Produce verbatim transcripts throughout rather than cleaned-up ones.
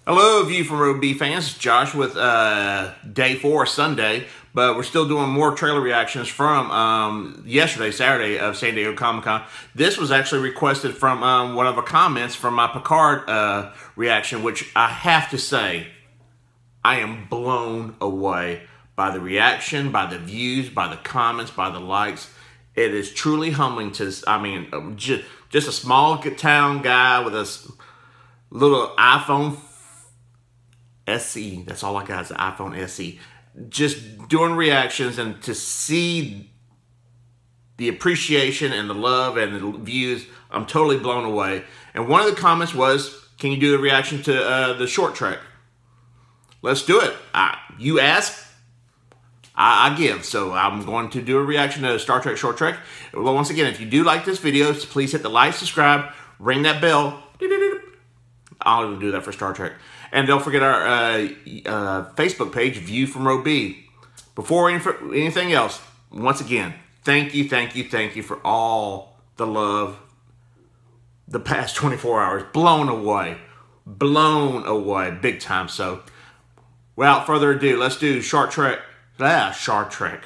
Hello, View from Road B fans. Josh with uh, day four, Sunday, but we're still doing more trailer reactions from um, yesterday, Saturday of San Diego Comic-Con. This was actually requested from um, one of the comments from my Picard uh, reaction, which I have to say, I am blown away by the reaction, by the views, by the comments, by the likes. It is truly humbling to, I mean, just, just a small town guy with a little iPhone S E. That's all I got is the iPhone S E. Just doing reactions, and to see the appreciation and the love and the views, I'm totally blown away. And one of the comments was, can you do a reaction to uh, the short trek? Let's do it. I, you ask, I, I give. So I'm going to do a reaction to Star Trek Short Trek. Well, once again, if you do like this video, please hit the like, subscribe, ring that bell. I'll even do that for Star Trek. And don't forget our uh, uh, Facebook page, View from Row B. Before any, anything else, once again, thank you, thank you, thank you for all the love the past twenty-four hours. Blown away. Blown away. Big time. So, without further ado, let's do Short Trek. Ah, Star Trek.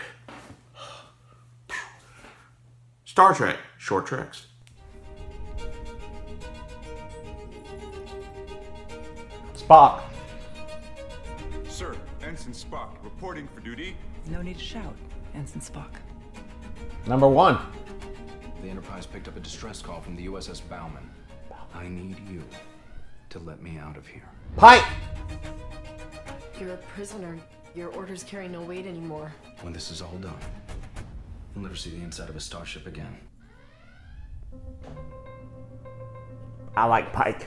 Star Trek. Short Treks. Spock. Sir, Ensign Spock, reporting for duty. No need to shout, Ensign Spock. Number one. The Enterprise picked up a distress call from the U S S Bowman. I need you to let me out of here. Pike! You're a prisoner. Your orders carry no weight anymore. When this is all done, I'll never see the inside of a starship again. I like Pike.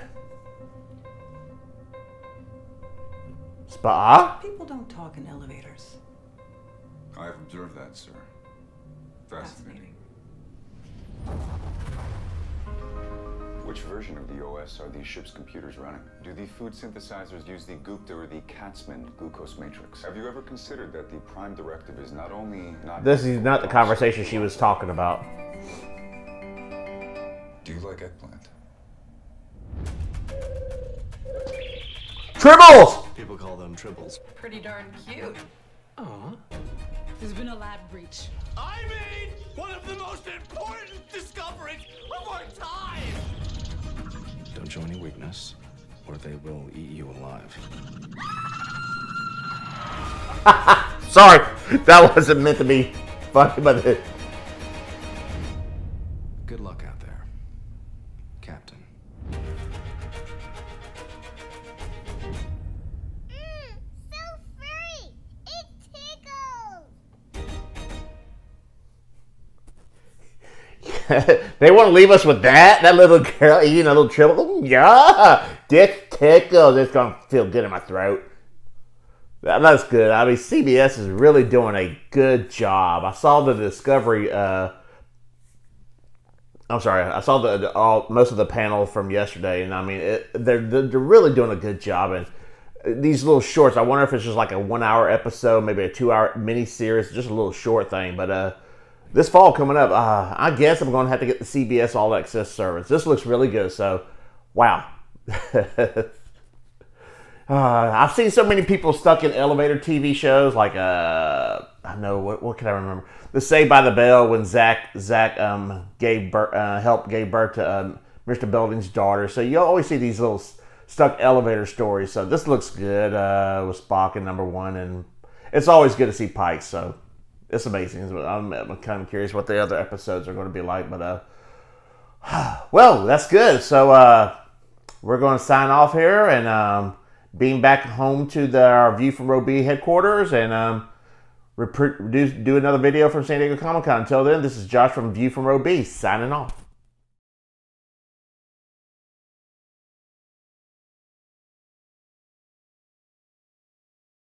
Spock? People don't talk in elevators. I have observed that, sir. Fascinating. Which version of the O S are these ship's computers running? Do the food synthesizers use the Gupta or the Katzmann glucose matrix? Have you ever considered that the Prime Directive is not only not... This is not the conversation she was talking about. Do you like eggplant? Tribbles! People call them tribbles. Pretty darn cute. Aww. There's been a lab breach. I made one of the most important discoveries of our time! Don't show any weakness, or they will eat you alive. Sorry, that wasn't meant to be funny, but it... Good luck out there, Captain. They want to leave us with that? That little girl eating a little tribble? Yeah! This tickles. It's going to feel good in my throat. That, that's good. I mean, C B S is really doing a good job. I saw the Discovery... Uh, I'm sorry. I saw the, the all most of the panel from yesterday, and I mean, it, they're, they're really doing a good job. And these little shorts, I wonder if it's just like a one-hour episode, maybe a two-hour mini-series, just a little short thing, but... uh. This fall coming up, uh, I guess I'm going to have to get the C B S All Access service. This looks really good, so, wow. uh, I've seen so many people stuck in elevator T V shows, like, uh, I know, what, what can I remember? The Saved by the Bell, when Zach, Zach um, gave birth, uh, helped gave birth to um, Mister Belding's daughter. So you always see these little stuck elevator stories. So this looks good uh, with Spock in number one, and it's always good to see Pike, so... It's amazing. I'm, I'm kind of curious what the other episodes are going to be like. But, uh, well, that's good. So, uh, we're going to sign off here and um, beam back home to the, our View from Row B headquarters and um, do, do another video from San Diego Comic-Con. Until then, this is Josh from View from Row B, signing off.